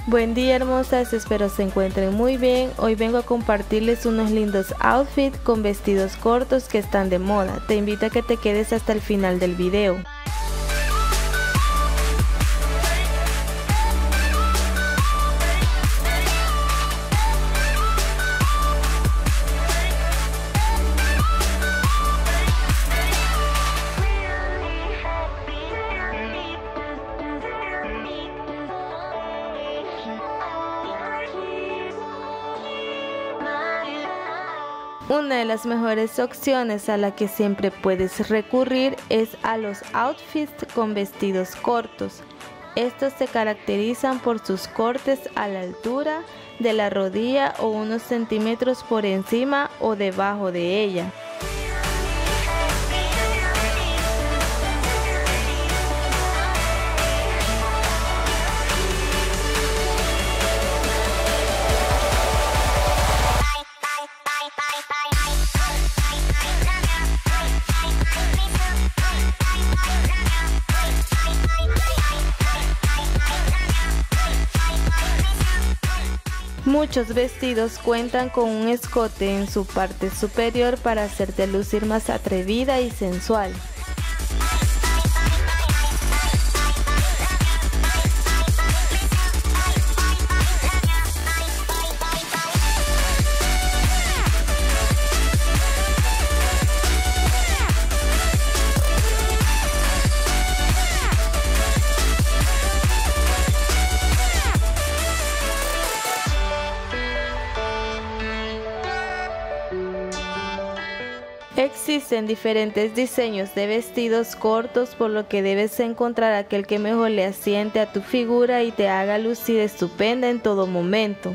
Buen día hermosas, espero se encuentren muy bien. Hoy vengo a compartirles unos lindos outfits con vestidos cortos que están de moda. Te invito a que te quedes hasta el final del video. Una de las mejores opciones a la que siempre puedes recurrir es a los outfits con vestidos cortos. Estos se caracterizan por sus cortes a la altura de la rodilla o unos centímetros por encima o debajo de ella. Muchos vestidos cuentan con un escote en su parte superior para hacerte lucir más atrevida y sensual. Existen diferentes diseños de vestidos cortos, por lo que debes encontrar aquel que mejor le asiente a tu figura y te haga lucir estupenda en todo momento.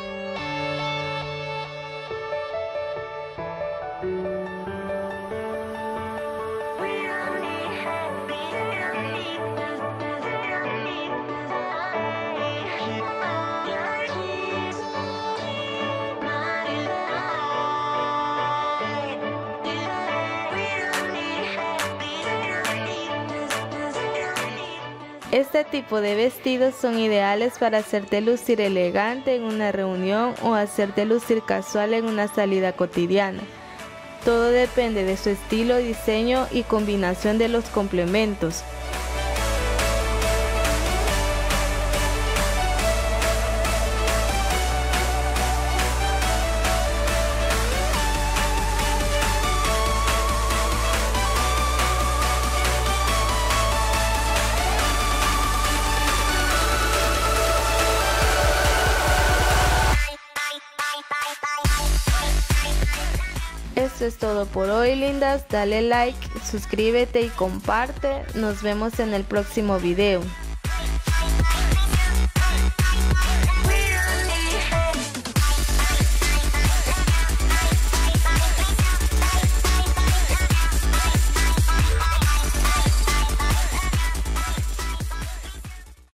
Este tipo de vestidos son ideales para hacerte lucir elegante en una reunión o hacerte lucir casual en una salida cotidiana. Todo depende de su estilo, diseño y combinación de los complementos. Esto es todo por hoy, lindas. Dale like, suscríbete y comparte. Nos vemos en el próximo video.